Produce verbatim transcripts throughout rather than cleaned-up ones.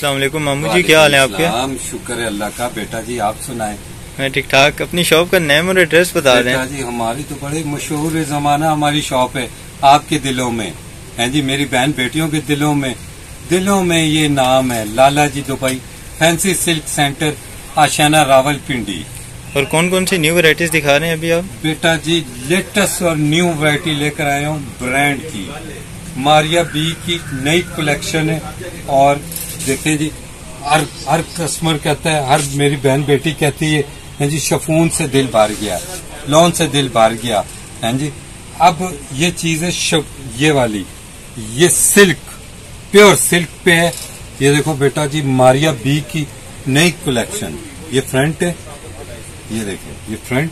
अस्सलाम वालेकुम मामू जी, क्या हाल है आपके? शुक्र है अल्लाह का। बेटा जी आप सुनाएं। मैं ठीक ठाक। अपनी शॉप का नेम और एड्रेस बता दें। बेटा जी हमारी तो बड़े मशहूर जमाना हमारी शॉप है आपके दिलों में है जी, मेरी बहन बेटियों के दिलों में दिलों में ये नाम है Lala ji Dubai fancy silk centre, आशाना रावलपिंडी। और कौन कौन सी न्यू वैरायटीज दिखा रहे हैं अभी आप? बेटा जी लेटेस्ट और न्यू वैरायटी लेकर आया हूँ ब्रांड की, मारिया बी की नई कलेक्शन है। और देखें जी हर हर कस्टमर कहता है, हर मेरी बहन बेटी कहती है हैं जी शफून से दिल भर गया, लॉन से दिल भर गया हैं जी। अब ये चीज है ये वाली, ये सिल्क प्योर सिल्क पे है। ये देखो बेटा जी मारिया बी की नई कलेक्शन, ये फ्रंट है, ये देखो ये फ्रंट,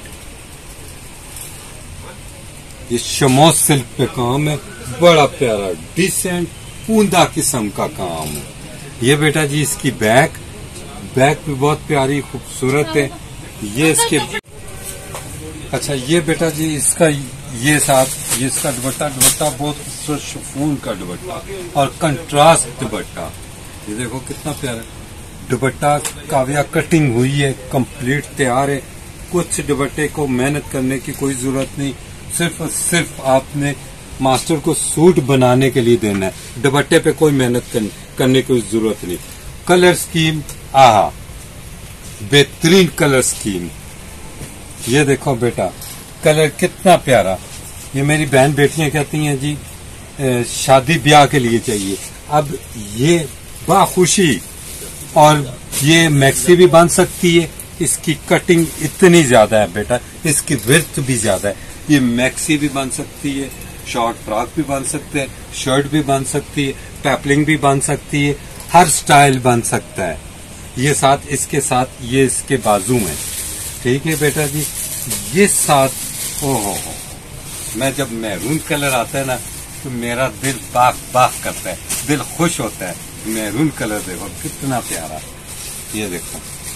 ये शमोस सिल्क पे काम है, बड़ा प्यारा डिसेंट पूंदा किस्म का काम है। ये बेटा जी इसकी बैक बैक भी बहुत प्यारी खूबसूरत है। ये इसके अच्छा ये बेटा जी इसका ये साथ ये इसका दुपट्टा दुपट्टा बहुत खूबसूरत शिफॉन का दुपट्टा और कंट्रास्ट दुपट्टा। ये देखो कितना प्यारा दुपट्टा, काव्या कटिंग हुई है, कंप्लीट तैयार है। कुछ दुपट्टे को मेहनत करने की कोई जरूरत नहीं, सिर्फ सिर्फ आपने मास्टर को सूट बनाने के लिए देना है, दुपट्टे पे कोई मेहनत करने की जरूरत नहीं। कलर स्कीम आहा बेहतरीन कलर स्कीम। ये देखो बेटा कलर कितना प्यारा। ये मेरी बहन बेटियां कहती हैं जी शादी ब्याह के लिए चाहिए। अब ये बाखुशी, और ये मैक्सी भी बन सकती है, इसकी कटिंग इतनी ज्यादा है बेटा, इसकी विड्थ भी ज्यादा है। ये मैक्सी भी बन सकती है, शॉर्ट फ्रॉक भी बन सकते हैं, शर्ट भी बन सकती है, पैपलिंग भी बन सकती है, हर स्टाइल बन सकता है। ये साथ इसके साथ ये इसके बाजू में, ठीक है बेटा जी। ये साथ ओहो हो, मैं जब मैरून कलर आता है ना तो मेरा दिल बाग बाग करता है, दिल खुश होता है। मैरून कलर देखो कितना प्यारा, ये देखो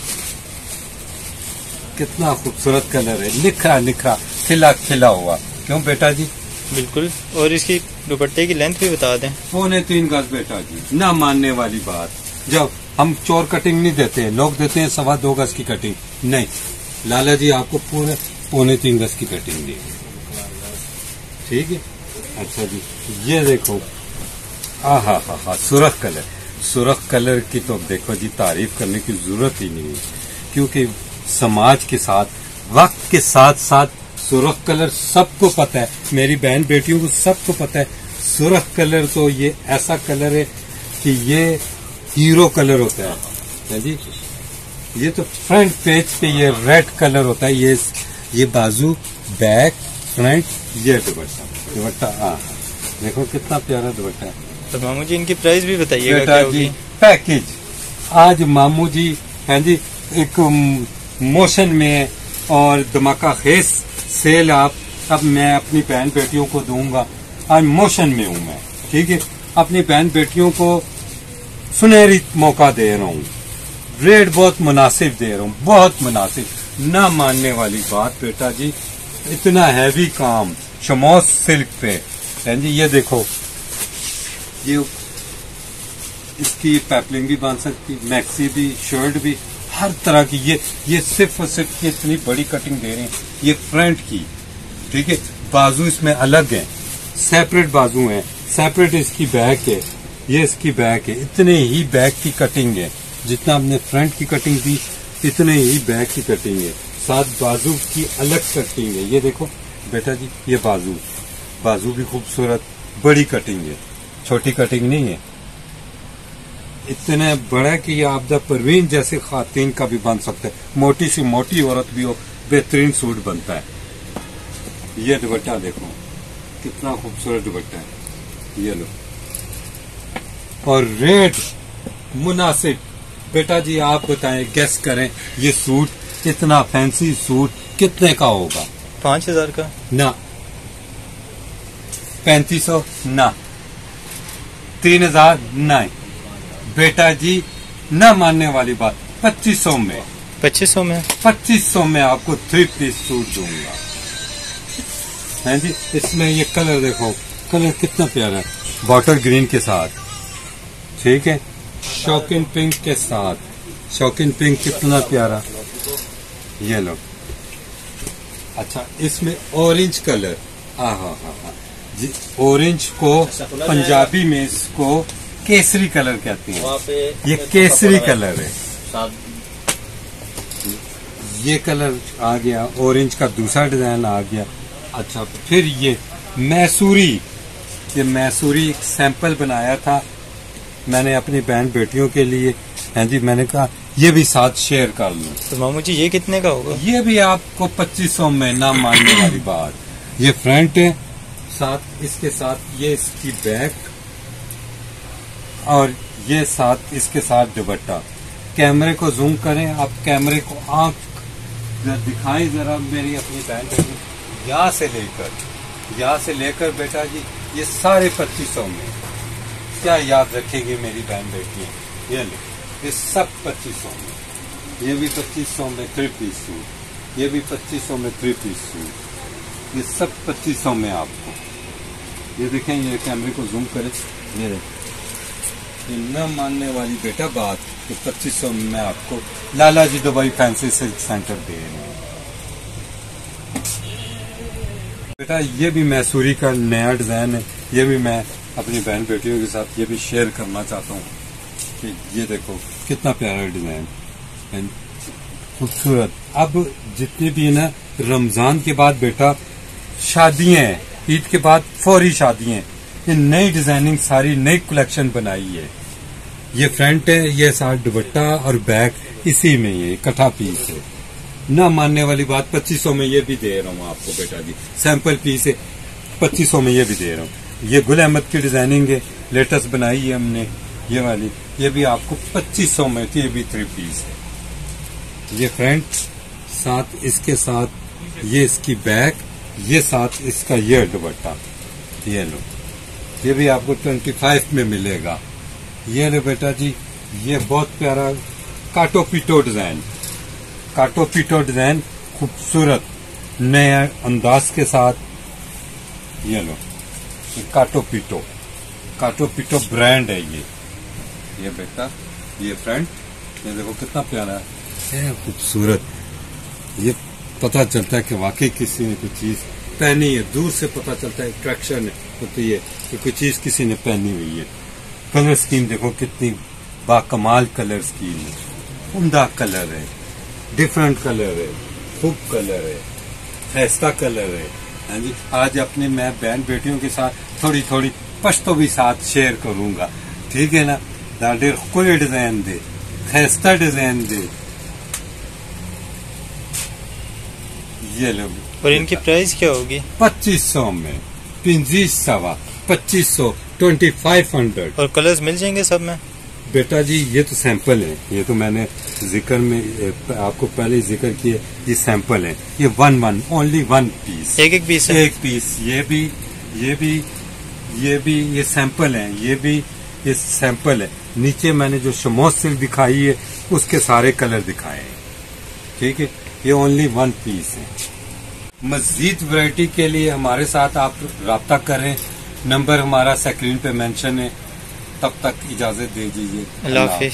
कितना खूबसूरत कलर है, निखरा निखरा खिला खिला हुआ। क्यों बेटा जी? बिल्कुल। और इसकी दुपट्टे की लेंथ भी बता दें। पौने तीन गज बेटा जी, ना मानने वाली बात। जब हम चोर कटिंग नहीं देते हैं, लोग देते हैं सवा दो गज की कटिंग, नहीं लाला जी आपको पूरे पौने तीन गज की कटिंग देंगे, ठीक है। अच्छा जी ये देखो आ हा हा हा सुरख कलर, सुरख कलर की तो देखो जी तारीफ करने की जरूरत ही नहीं है, क्योंकि समाज के साथ वक्त के साथ साथ सुरख कलर सबको पता है, मेरी बहन बेटियों को सबको पता है। सुरख कलर तो ये ऐसा कलर है कि ये हीरो कलर होता है, है जी। ये तो फ्रंट पेज पे ये रेड कलर होता है। ये ये बाजू बैक फ्रंट, ये दुपट्टा दुपट्टा हाँ देखो कितना प्यारा दुपट्टा है। तो मामू जी इनकी प्राइस भी बताइएगा बेटा क्या जी। होगी? पैकेज आज मामू जी है जी एक मोशन में है और धमाका खेस सेल आप अब मैं अपनी बहन बेटियों को दूंगा। आज मोशन में हूं मैं, ठीक है। अपनी बहन बेटियों को सुनहरी मौका दे रहा हूँ, रेट बहुत मुनासिब दे रहा हूँ, बहुत मुनासिब, ना मानने वाली बात बेटा जी। इतना हैवी काम शमोस सिल्क पे है जी। ये देखो ये इसकी पैपलिंग भी बन सकती, मैक्सी भी, शर्ट भी, हर तरह की। ये ये सिर्फ और सिर्फ ये इतनी बड़ी कटिंग दे रहे हैं, ये फ्रंट की, ठीक है। बाजू इसमें अलग है, सेपरेट बाजू है, सेपरेट इसकी बैक है, ये इसकी बैक है। इतने ही बैक की कटिंग है, जितना हमने फ्रंट की कटिंग दी इतने ही बैक की कटिंग है, साथ बाजू की अलग कटिंग है। ये देखो बेटा जी ये बाजू बाजू भी खूबसूरत, बड़ी कटिंग है, छोटी कटिंग नहीं है। इतने बड़ा कि ये आपदा परवीन जैसे खातून का भी बन सकता है, मोटी सी मोटी औरत भी हो, बेहतरीन सूट बनता है। ये दुपट्टा देखो कितना खूबसूरत दुपट्टा है, ये लो। और रेट मुनासिब बेटा जी, आप बताएं, गेस करें, ये सूट इतना फैंसी सूट कितने का होगा? पांच हजार का ना, पैंतीस सौ ना, तीन हजार नहीं बेटा जी, ना मानने वाली बात, पच्चीस सौ में पच्चीस सौ में पच्चीस सौ में आपको थ्री पीस सूट दूंगा, है जी। इसमें ये कलर देखो, कलर कितना प्यारा है, बॉटल ग्रीन के साथ, ठीक है। शौकीन पिंक के साथ, शौकीन पिंक कितना प्यारा, ये लो। अच्छा, इसमें ऑरेंज कलर, हाँ हाँ हाँ हाँ जी, ऑरेंज को पंजाबी में इसको केसरी कलर कहते हैं। ये केसरी कलर है, ये कलर आ गया, ऑरेंज का दूसरा डिजाइन आ गया। अच्छा, फिर ये मैसूरी, ये मैसूरी एक सैंपल बनाया था मैंने अपनी बहन बेटियों के लिए। हाँ जी, मैंने कहा ये भी साथ शेयर कर लूं। तो मामू जी ये कितने का होगा? ये भी आपको पच्चीस सौ में, ना मानने वाली बात। ये फ्रंट है, साथ इसके साथ ये इसकी बैक, और ये साथ इसके साथ दुपट्टा। कैमरे को जूम करें आप, कैमरे को आंख दिखाएं जरा मेरी अपनी बहन बेटी, यहाँ से लेकर यहाँ से लेकर बेटा जी ये सारे पच्चीस सौ में। क्या याद रखेगी मेरी बहन बेटी? ये लो, ये सब पच्चीस सौ में। ये भी पच्चीस सौ में थ्री पीस सूट, ये भी पच्चीस सौ में थ्री पीस सूट, ये सब पच्चीस सौ में आपको। ये देखें, ये कैमरे को जूम करें, ये ये न मानने वाली बेटा बात, तो पच्चीस सौ में आपको Lala ji Dubai fancy silk centre दे रहे हैं। बेटा ये भी मैसूरी का नया डिजाइन है, ये भी मैं अपनी बहन बेटियों के साथ ये भी शेयर करना चाहता हूँ कि ये देखो कितना प्यारा डिजाइन, खूबसूरत। अब जितनी भी है ना, रमजान के बाद बेटा शादियां हैं, ईद के बाद फौरी शादियां हैं, ये नई डिजाइनिंग सारी नई कलेक्शन बनाई है। ये फ्रंट है, ये साथ दुपट्टा और बैक इसी में, ये इकट्ठा पीस है। ना मानने वाली बात, पच्चीस सौ में ये भी दे रहा हूँ आपको बेटा जी, सैंपल पीस है, पच्चीस सौ में ये भी दे रहा हूँ। ये गुल अहमद की डिजाइनिंग है, लेटेस्ट बनाई है हमने, ये वाली, ये भी आपको पच्चीस सौ में थी, ये भी थ्री पीस है। ये फ्रंट, साथ इसके साथ ये इसकी बैक, ये साथ इसका ये दुपट्टा, ये लो, ये भी आपको ट्वेंटी फाइव में मिलेगा। ये लो बेटा जी, ये बहुत प्यारा काटो पीटो डिजाइन, काटो पीटो डिजाइन खूबसूरत नए अंदाज के साथ। ये लो, ये काटो पीटो, काटो पीटो ब्रांड है ये। ये बेटा, ये फ्रंट, ये देखो कितना प्यारा है, खूबसूरत। ये पता चलता है कि वाकई किसी ने कोई चीज पहनी है, दूर से पता चलता है, अट्रैक्शन होती है कि कोई चीज किसी ने पहनी हुई है। कलर स्कीम देखो कितनी बाकमाल कलर स्कीम है, उम्दा कलर है, डिफरेंट कलर है, खूब कलर है, फैस्ता कलर है। हाँ जी, आज अपने मैं बहन बेटियों के साथ थोड़ी थोड़ी पश्तो भी साथ शेयर करूंगा, ठीक है ना। दादे कोई डिजाइन दे, फैस्ता डिजाइन दे, ये लो। और इनकी प्राइस क्या होगी? पच्चीस सौ में, पिंजीस सवा पच्चीस सौ, ट्वेंटी फाइव हंड्रेड। और कलर्स मिल जाएंगे सब में? बेटा जी ये तो सैंपल है, ये तो मैंने जिक्र में आपको पहले जिक्र किया, ये सैंपल है, ये one one only one piece, एक एक पीस है, एक पीस। ये भी ये भी ये भी ये सैंपल है, ये भी ये सैंपल है। नीचे मैंने जो शमोस सिल्क दिखाई है उसके सारे कलर दिखाए हैं, ठीक है। ये ओनली वन पीस है। मजीद वैरायटी के लिए हमारे साथ आप राब्ता करें, नंबर हमारा स्क्रीन पे मेंशन है। तब तक इजाजत दे दीजिए। अल्लाह हाफिज़।